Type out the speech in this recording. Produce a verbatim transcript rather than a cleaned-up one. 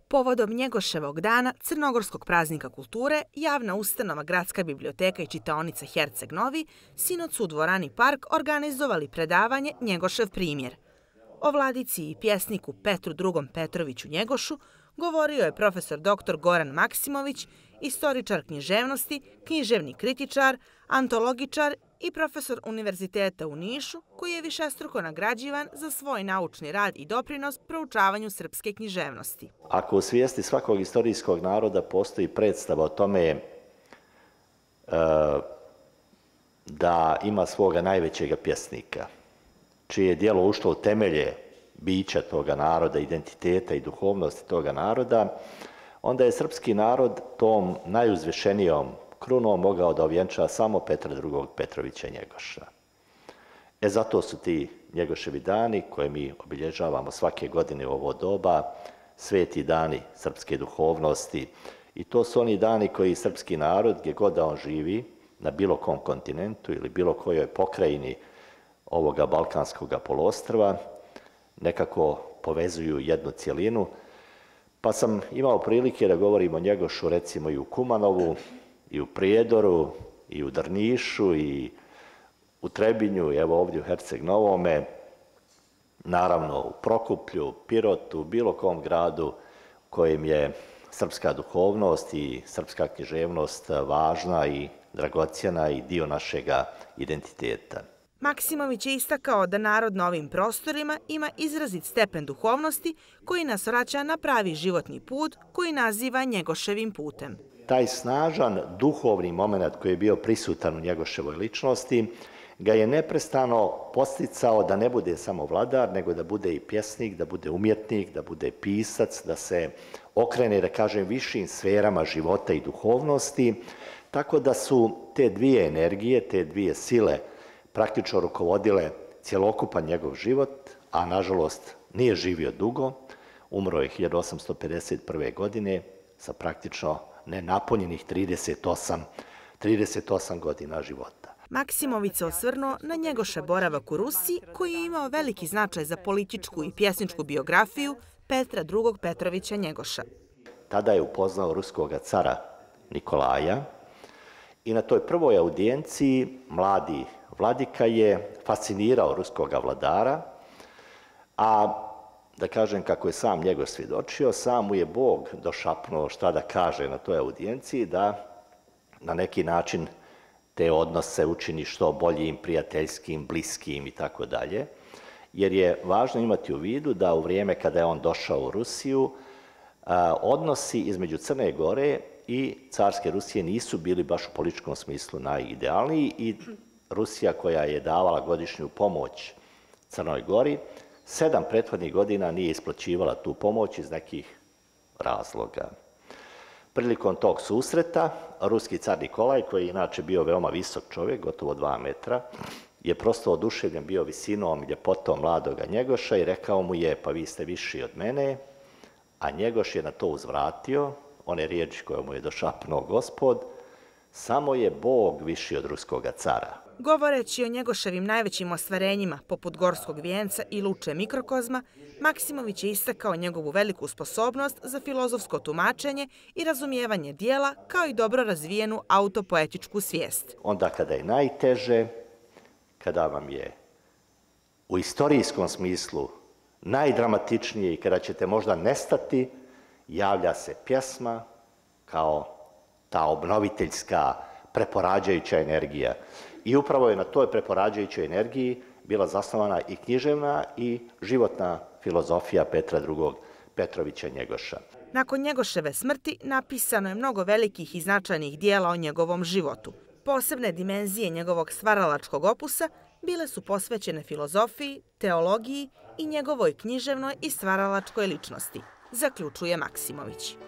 Povodom Njegoševog dana, Crnogorskog praznika kulture, javna ustanova Gradska biblioteka i čitaonica Herceg Novi sinoć su u dvorani Park organizovali predavanje Njegošev primjer. O vladici i pjesniku Petru drugom Petroviću Njegošu govorio je profesor doktor Goran Maksimović, istoričar književnosti, književni kritičar, antologičar i profesor Univerziteta u Nišu, koji je višestruko nagrađivan za svoj naučni rad i doprinos proučavanju srpske književnosti. Ako u svijesti svakog istorijskog naroda postoji predstava o tome e, da ima svoga najvećeg pjesnika, čije je djelo ušlo u temelje bića toga naroda, identiteta i duhovnosti toga naroda, onda je srpski narod tom najuzvišenijom krunom mogao da ovjenča samo Petra drugog Petrovića Njegoša. E zato su ti Njegoševi dani, koje mi obilježavamo svake godine u ovo doba, sveti dani srpske duhovnosti. I to su oni dani koji srpski narod, gdje god da on živi, na bilo kom kontinentu ili bilo kojoj pokrajini ovoga Balkanskog poluostrva, nekako povezuju jednu cjelinu. Pa sam imao prilike da govorim o Njegošu recimo i u Kumanovu, i u Prijedoru, i u Drnišu, i u Trebinju, i evo ovdje u Herceg Novome, naravno u Prokuplju, Pirotu, bilo kom gradu kojim je srpska duhovnost i srpska književnost važna i dragocjena i dio našega identiteta. Maksimović je istakao da narod na ovim prostorima ima izrazit stepen duhovnosti koji nas vraća na pravi životni put koji naziva Njegoševim putem. Taj snažan duhovni moment koji je bio prisutan u Njegoševoj ličnosti ga je neprestano posticao da ne bude samo vladar, nego da bude i pjesnik, da bude umjetnik, da bude pisac, da se okrene, da kažem, višim sferama života i duhovnosti, tako da su te dvije energije, te dvije sile praktično rukovodile cjelokupan njegov život, a nažalost nije živio dugo, umro je hiljadu osamsto pedeset prve. godine sa praktično nenapunjenih trideset osam, trideset osam godina života. Maksimović se osvrnuo na Njegošev boravak u Rusiji, koji je imao veliki značaj za političku i pjesničku biografiju Petra drugog Petrovića Njegoša. Tada je upoznao ruskog cara Nikolaja i na toj prvoj audijenciji mladi vladika je fascinirao ruskog vladara, a da kažem kako je sam Njegoš svjedočio, sam mu je Bog došapnuo šta da kaže na toj audijenciji, da na neki način te odnose učini što boljim, prijateljskim, bliskim i tako dalje. Jer je važno imati u vidu da u vrijeme kada je on došao u Rusiju, odnosi između Crne Gore i carske Rusije nisu bili baš u političkom smislu najidealniji i Rusija, koja je davala godišnju pomoć Crnoj Gori, sedam prethodnih godina nije isplaćivala tu pomoć iz nekih razloga. Prilikom tog susreta, ruski car Nikolaj, koji je inače bio veoma visok čovjek, gotovo dva metra, je prosto oduševljen bio visinom i ljepotom mladoga Njegoša i rekao mu je: pa vi ste viši od mene, a Njegoš je na to uzvratio, one riječi koje mu je došapnuo Gospod: samo je Bog viši od ruskoga cara. Govoreći o Njegoševim najvećim ostvarenjima, poput Gorskog vijenca i Luče mikrokozma, Maksimović je istakao njegovu veliku sposobnost za filozofsko tumačenje i razumijevanje dijela, kao i dobro razvijenu autopoetičku svijest. Onda kada je najteže, kada vam je u istorijskom smislu najdramatičnije i kada ćete možda nestati, javlja se pjesma kao ta obnoviteljska, preporađajuća energija. I upravo je na toj preporađajućoj energiji bila zasnovana i književna i životna filozofija Petra drugog Petrovića Njegoša. Nakon Njegoševe smrti napisano je mnogo velikih i značajnih dijela o njegovom životu. Posebne dimenzije njegovog stvaralačkog opusa bile su posvećene filozofiji, teologiji i njegovoj književnoj i stvaralačkoj ličnosti, zaključuje Maksimović.